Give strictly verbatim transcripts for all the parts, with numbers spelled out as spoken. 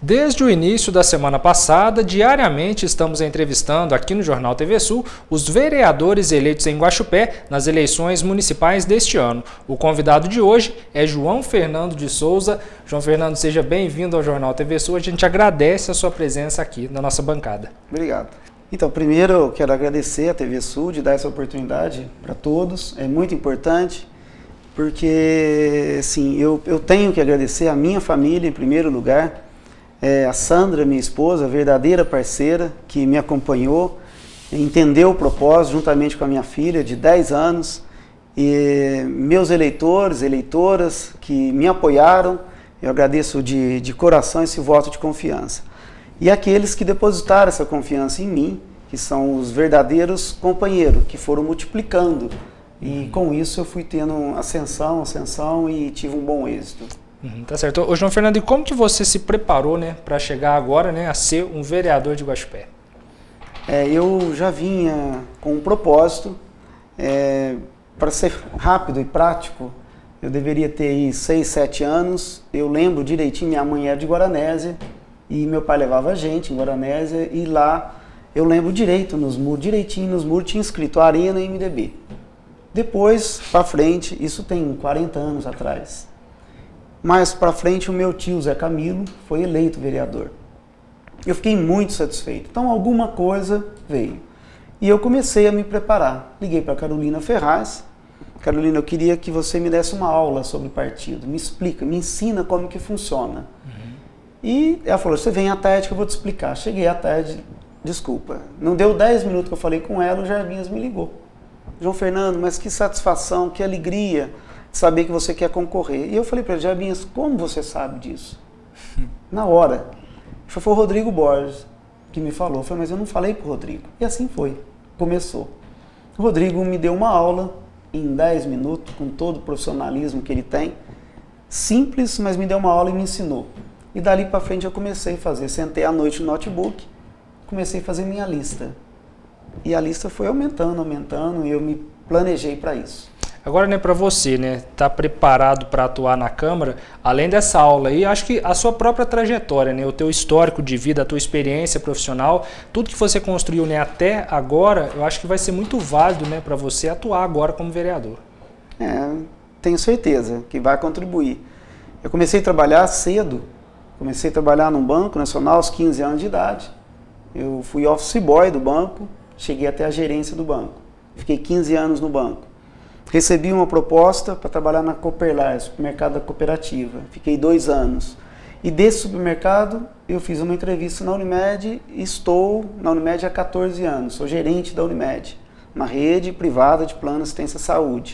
Desde o início da semana passada, diariamente estamos entrevistando aqui no Jornal T V Sul os vereadores eleitos em Guaxupé nas eleições municipais deste ano. O convidado de hoje é João Fernando de Souza. João Fernando, seja bem-vindo ao Jornal T V Sul. A gente agradece a sua presença aqui na nossa bancada. Obrigado. Então, primeiro eu quero agradecer a T V Sul de dar essa oportunidade para todos. É muito importante porque, assim, eu, eu tenho que agradecer a minha família em primeiro lugar. É, a Sandra, minha esposa, verdadeira parceira, que me acompanhou, entendeu o propósito juntamente com a minha filha de dez anos, e meus eleitores, eleitoras que me apoiaram, eu agradeço de, de coração esse voto de confiança. E aqueles que depositaram essa confiança em mim, que são os verdadeiros companheiros, que foram multiplicando, e com isso eu fui tendo ascensão, ascensão e tive um bom êxito. Uhum, tá certo. Ô, João Fernando, e como que você se preparou, né, para chegar agora, né, a ser um vereador de Guaxupé? É, eu já vinha com um propósito, é, para ser rápido e prático, eu deveria ter aí seis, sete anos, eu lembro direitinho, minha mãe era de Guaranésia, e meu pai levava a gente em Guaranésia, e lá eu lembro direito, nos muros, direitinho nos muros tinha escrito Arena M D B. Depois, para frente, isso tem quarenta anos atrás. Mais para frente, o meu tio Zé Camilo foi eleito vereador. Eu fiquei muito satisfeito. Então, alguma coisa veio. E eu comecei a me preparar. Liguei para a Carolina Ferraz. Carolina, eu queria que você me desse uma aula sobre partido. Me explica, me ensina como que funciona. Uhum. E ela falou, você vem à tarde que eu vou te explicar. Cheguei à tarde, desculpa. Não deu dez minutos que eu falei com ela, o Jarbinhas me ligou. João Fernando, mas que satisfação, que alegria saber que você quer concorrer. E eu falei para ele, Jarbinhas, como você sabe disso? Na hora. Foi o Rodrigo Borges que me falou. Eu falei, mas eu não falei para o Rodrigo. E assim foi. Começou. O Rodrigo me deu uma aula em dez minutos, com todo o profissionalismo que ele tem. Simples, mas me deu uma aula e me ensinou. E dali para frente eu comecei a fazer. Sentei à noite no notebook, comecei a fazer minha lista. E a lista foi aumentando, aumentando, e eu me planejei para isso. Agora, né, para você, né, tá preparado para atuar na Câmara, além dessa aula aí, acho que a sua própria trajetória, né, o teu histórico de vida, a tua experiência profissional, tudo que você construiu, né, até agora, eu acho que vai ser muito válido, né, para você atuar agora como vereador. É, tenho certeza que vai contribuir. Eu comecei a trabalhar cedo, comecei a trabalhar no Banco Nacional aos quinze anos de idade. Eu fui office boy do banco, cheguei até a gerência do banco. Fiquei quinze anos no banco. Recebi uma proposta para trabalhar na Cooperlar, supermercado da cooperativa. Fiquei dois anos. E desse supermercado, eu fiz uma entrevista na Unimed e estou na Unimed há quatorze anos. Sou gerente da Unimed, uma rede privada de plano de assistência à saúde.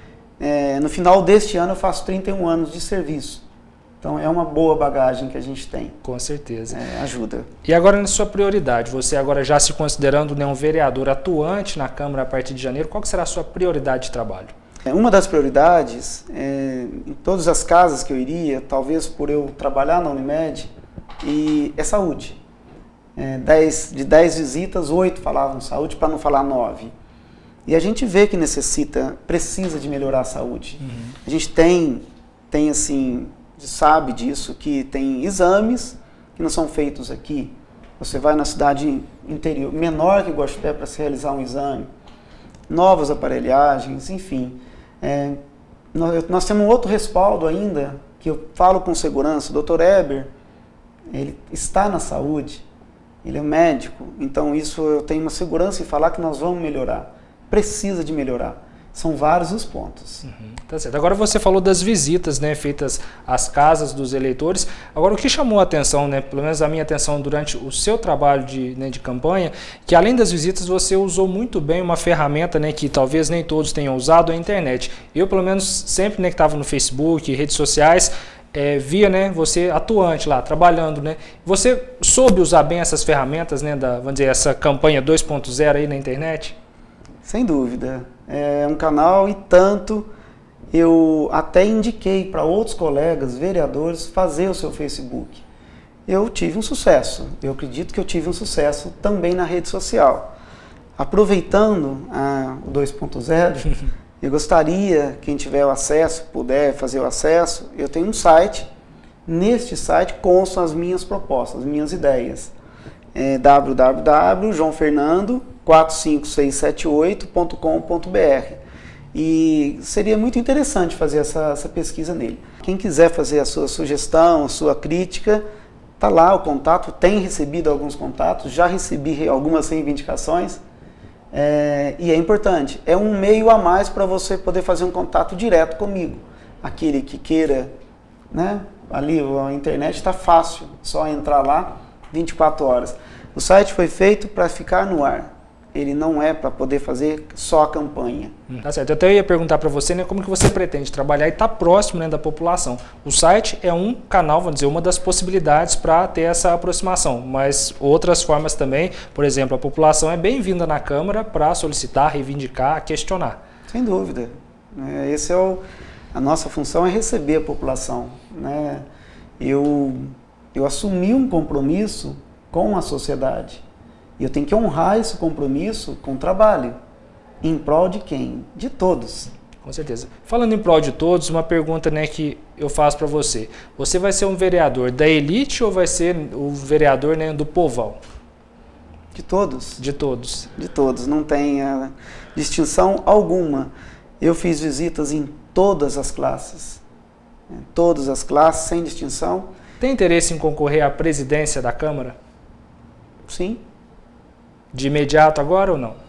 É, no final deste ano, eu faço trinta e um anos de serviço. Então, é uma boa bagagem que a gente tem. Com certeza. É, ajuda. E agora, na sua prioridade, você agora já se considerando, né, um vereador atuante na Câmara a partir de janeiro, qual que será a sua prioridade de trabalho? É, uma das prioridades, é, em todas as casas que eu iria, talvez por eu trabalhar na Unimed, e é saúde. É, dez, de dez visitas, oito falavam saúde, para não falar nove. E a gente vê que necessita, precisa de melhorar a saúde. Uhum. A gente tem, tem assim... sabe disso, que tem exames que não são feitos aqui. Você vai na cidade interior, menor que Guaxupé, para se realizar um exame, novas aparelhagens, enfim. É, nós, nós temos um outro respaldo ainda, que eu falo com segurança, o doutor Eber, ele está na saúde, ele é médico, então isso eu tenho uma segurança em falar que nós vamos melhorar. Precisa de melhorar. São vários os pontos. Uhum, tá certo. Agora você falou das visitas, né, feitas às casas dos eleitores. Agora, o que chamou a atenção, né, pelo menos a minha atenção durante o seu trabalho de, né, de campanha, que além das visitas você usou muito bem uma ferramenta, né, que talvez nem todos tenham usado, a internet. Eu, pelo menos, sempre, né, que estava no Facebook, redes sociais, é, via, né, você atuante lá, trabalhando, né. Você soube usar bem essas ferramentas, né, da, vamos dizer, essa campanha dois ponto zero aí na internet? Sem dúvida. É um canal e tanto eu até indiquei para outros colegas, vereadores, fazer o seu Facebook. Eu tive um sucesso, eu acredito que eu tive um sucesso também na rede social. Aproveitando a, o dois ponto zero, eu gostaria, quem tiver o acesso, puder fazer o acesso, eu tenho um site Neste site constam as minhas propostas, as minhas ideias. É w w w ponto joão fernando quatro cinco seis sete oito ponto com ponto b r. E seria muito interessante fazer essa, essa pesquisa nele. Quem quiser fazer a sua sugestão, a sua crítica, está lá o contato, tem recebido alguns contatos, já recebi algumas reivindicações, é, e é importante. É um meio a mais para você poder fazer um contato direto comigo. Aquele que queira, né? Ali a internet está fácil, só entrar lá, vinte e quatro horas. O site foi feito para ficar no ar. Ele não é para poder fazer só a campanha. Tá certo. Eu até ia perguntar para você, né, como que você pretende trabalhar e estar tá próximo, né, da população. O site é um canal, vamos dizer, uma das possibilidades para ter essa aproximação, mas outras formas também, por exemplo, a população é bem-vinda na Câmara para solicitar, reivindicar, questionar. Sem dúvida. Esse é o, a nossa função é receber a população, né? Eu, eu assumi um compromisso com a sociedade. E eu tenho que honrar esse compromisso com o trabalho. Em prol de quem? De todos. Com certeza. Falando em prol de todos, uma pergunta, né, que eu faço para você. Você vai ser um vereador da elite ou vai ser o vereador, né, do povão? De todos. De todos. De todos. Não tem uh, distinção alguma. Eu fiz visitas em todas as classes. Né, todas as classes, sem distinção. Tem interesse em concorrer à presidência da Câmara? Sim. De imediato agora ou não?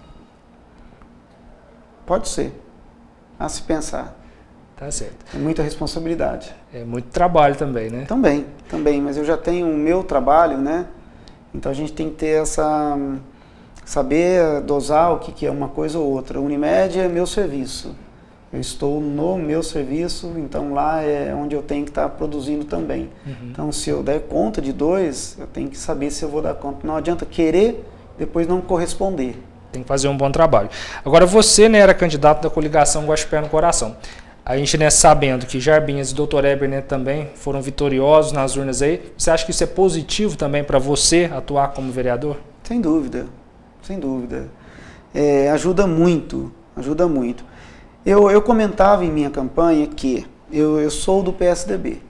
Pode ser. A se pensar. Tá certo. É muita responsabilidade. É muito trabalho também, né? Também, também. Mas eu já tenho o meu trabalho, né? Então a gente tem que ter essa... Saber dosar o que, que é uma coisa ou outra. O Unimed é meu serviço. Eu estou no meu serviço, então lá é onde eu tenho que estar produzindo também. Uhum. Então se eu der conta de dois, eu tenho que saber se eu vou dar conta. Não adianta querer... depois não corresponder. Tem que fazer um bom trabalho. Agora você, né, era candidato da coligação Guaxupé no Coração. A gente, né, sabendo que Jarbinhas e doutor Eber, né, também foram vitoriosos nas urnas aí, você acha que isso é positivo também para você atuar como vereador? Sem dúvida, sem dúvida. É, ajuda muito, ajuda muito. Eu, eu comentava em minha campanha que eu, eu sou do P S D B.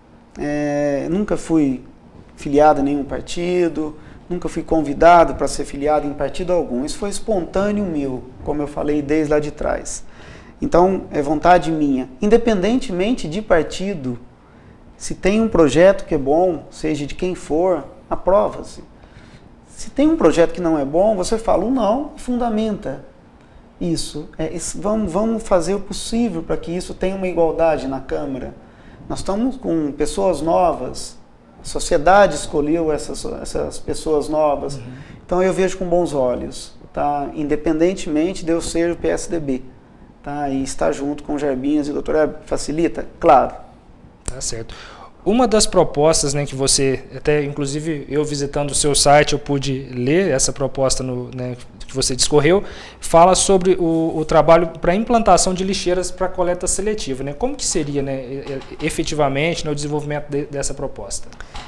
É, nunca fui filiado a nenhum partido, nunca fui convidado para ser filiado em partido algum. Isso foi espontâneo meu, como eu falei desde lá de trás. Então, é vontade minha. Independentemente de partido, se tem um projeto que é bom, seja de quem for, aprova-se. Se tem um projeto que não é bom, você fala um não e fundamenta isso. É, isso vamos, vamos fazer o possível para que isso tenha uma igualdade na Câmara. Nós estamos com pessoas novas, a sociedade escolheu essas, essas pessoas novas, uhum. Então eu vejo com bons olhos, tá? Independentemente de eu ser o P S D B, tá? E estar junto com Jarbinhas e o doutor Eber, facilita? Claro. Tá certo. Uma das propostas, né, que você, até inclusive eu visitando o seu site, eu pude ler essa proposta no, né, que você discorreu, fala sobre o, o trabalho para implantação de lixeiras para coleta seletiva. Né? Como que seria, né, efetivamente, no desenvolvimento de, dessa proposta?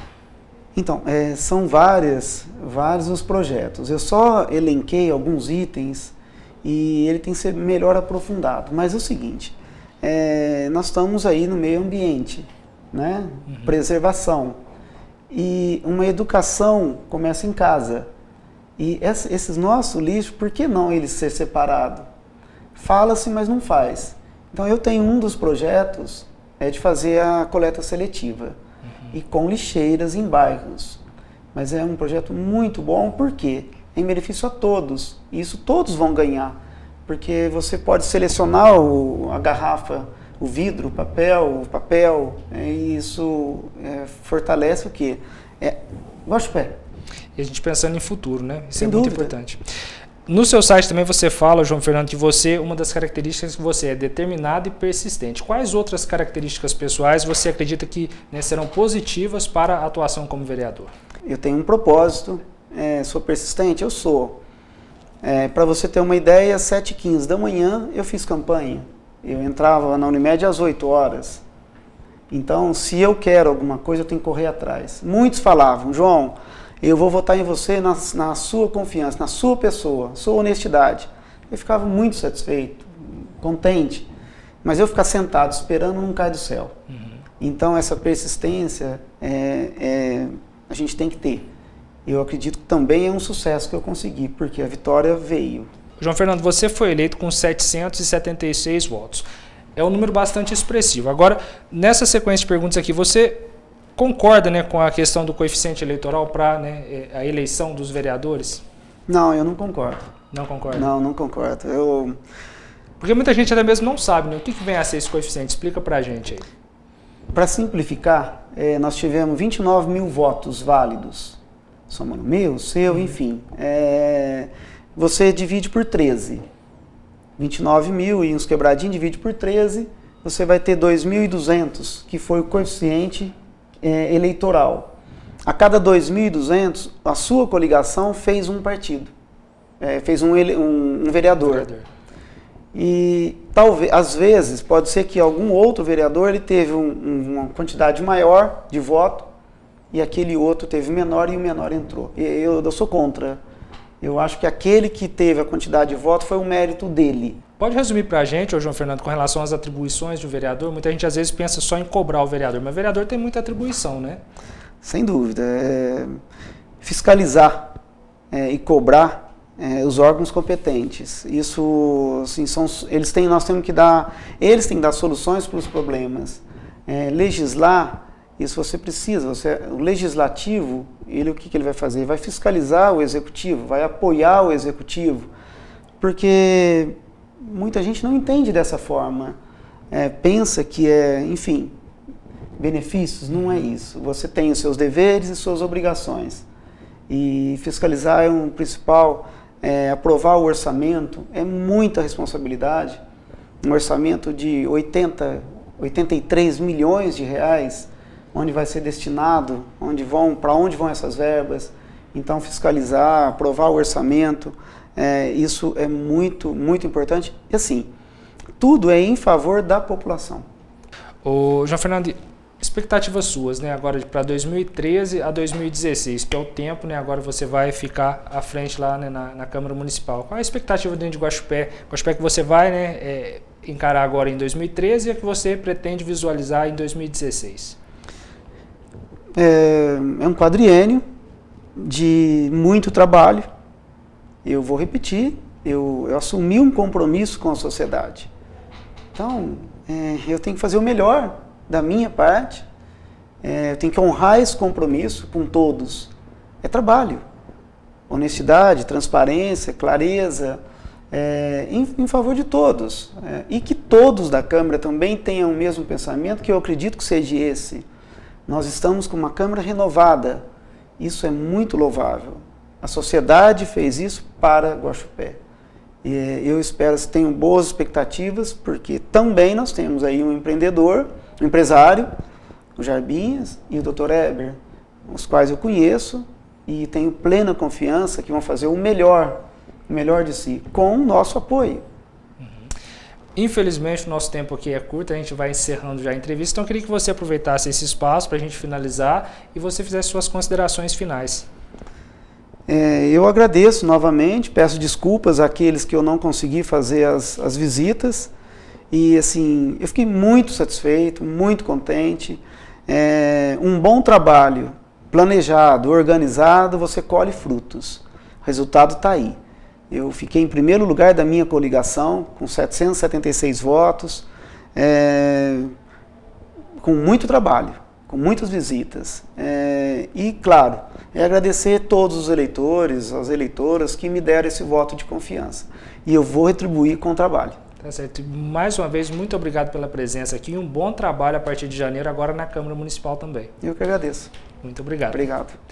Então, é, são várias, vários os projetos. Eu só elenquei alguns itens e ele tem que ser melhor aprofundado. Mas é o seguinte, é, nós estamos aí no meio ambiente, né? Uhum. Preservação. E uma educação começa em casa. E esses nossos lixos, por que não eles ser separados? Fala-se, mas não faz. Então eu tenho um dos projetos é de fazer a coleta seletiva. Uhum. E com lixeiras em bairros. Mas é um projeto muito bom, porque é em benefício a todos. E isso todos vão ganhar. Porque você pode selecionar o, a garrafa, o vidro, o papel, o papel, é, e isso é, fortalece o quê? É, Guaxupé. E a gente pensando em futuro, né? Isso Sem é muito dúvida. importante. No seu site também você fala, João Fernando, que você, uma das características que você é determinado e persistente. Quais outras características pessoais você acredita que, né, serão positivas para a atuação como vereador? Eu tenho um propósito, é, sou persistente? Eu sou. É, para você ter uma ideia, às sete e quinze da manhã eu fiz campanha. Eu entrava na Unimed às oito horas. Então, se eu quero alguma coisa, eu tenho que correr atrás. Muitos falavam, João, eu vou votar em você na, na sua confiança, na sua pessoa, sua honestidade. Eu ficava muito satisfeito, contente. Mas eu ficar sentado esperando não cai do céu. Uhum. Então, essa persistência é, é, a gente tem que ter. Eu acredito que também é um sucesso que eu consegui, porque a vitória veio. João Fernando, você foi eleito com setecentos e setenta e seis votos. É um número bastante expressivo. Agora, nessa sequência de perguntas aqui, você concorda, né, com a questão do coeficiente eleitoral para, né, a eleição dos vereadores? Não, eu não concordo. Não concorda? Não, não concordo. Eu... Porque muita gente até mesmo não sabe, né, o que, que vem a ser esse coeficiente. Explica para a gente aí. Para simplificar, é, nós tivemos vinte e nove mil votos válidos. Somando meu, seu, enfim. É, você divide por treze. vinte e nove mil e uns quebradinhos, divide por treze, você vai ter dois mil e duzentos, que foi o coeficiente é, eleitoral. A cada dois mil e duzentos, a sua coligação fez um partido, é, fez um, um, um vereador. vereador. E talvez, às vezes, pode ser que algum outro vereador ele teve um, um, uma quantidade maior de voto e aquele outro teve menor e o menor entrou. Eu, eu sou contra. Eu acho que aquele que teve a quantidade de votos foi o mérito dele. Pode resumir para a gente, ô João Fernando, com relação às atribuições do vereador? Muita gente às vezes pensa só em cobrar o vereador, mas o vereador tem muita atribuição, né? Sem dúvida. É fiscalizar é, e cobrar é, os órgãos competentes. Isso, assim, são, eles têm, nós temos que dar, eles têm que dar soluções para os problemas. É, legislar, isso você precisa. Você, o legislativo, ele o que, que ele vai fazer? Vai fiscalizar o executivo, vai apoiar o executivo, porque muita gente não entende dessa forma. É, pensa que é, enfim, benefícios, não é isso. Você tem os seus deveres e suas obrigações. E fiscalizar é um principal, é, aprovar o orçamento é muita responsabilidade. Um orçamento de oitenta, oitenta e três milhões de reais, onde vai ser destinado, onde vão, para onde vão essas verbas. Então, fiscalizar, aprovar o orçamento, é, isso é muito, muito importante. E assim, tudo é em favor da população. Ô, João Fernando, expectativas suas, né, agora para dois mil e treze a dois mil e dezesseis, que é o tempo, né, agora você vai ficar à frente lá, né, na, na Câmara Municipal. Qual é a expectativa dentro de Guaxupé? Guaxupé que você vai, né, é, encarar agora em dois mil e treze e a que você pretende visualizar em dois mil e dezesseis? É, é um quadriênio de muito trabalho. Eu vou repetir, eu, eu assumi um compromisso com a sociedade. Então, é, eu tenho que fazer o melhor da minha parte, é, eu tenho que honrar esse compromisso com todos. É trabalho, honestidade, transparência, clareza, é, em, em favor de todos. É, e que todos da Câmara também tenham o mesmo pensamento, que eu acredito que seja esse. Nós estamos com uma Câmara renovada, isso é muito louvável. A sociedade fez isso para Guaxupé. E eu espero que tenham boas expectativas, porque também nós temos aí um empreendedor, um empresário, o Jarbinhas e o doutor Eber, os quais eu conheço e tenho plena confiança que vão fazer o melhor, o melhor de si, com o nosso apoio. Infelizmente, o nosso tempo aqui é curto, a gente vai encerrando já a entrevista, então eu queria que você aproveitasse esse espaço para a gente finalizar e você fizesse suas considerações finais. É, eu agradeço novamente, peço desculpas àqueles que eu não consegui fazer as, as visitas e assim, eu fiquei muito satisfeito, muito contente. É, um bom trabalho planejado, organizado, você colhe frutos, o resultado está aí. Eu fiquei em primeiro lugar da minha coligação, com setecentos e setenta e seis votos, é, com muito trabalho, com muitas visitas. É, e, claro, é agradecer a todos os eleitores, as eleitoras que me deram esse voto de confiança. E eu vou retribuir com o trabalho. Tá certo. Mais uma vez, muito obrigado pela presença aqui e um bom trabalho a partir de janeiro, agora na Câmara Municipal também. Eu que agradeço. Muito obrigado. Obrigado.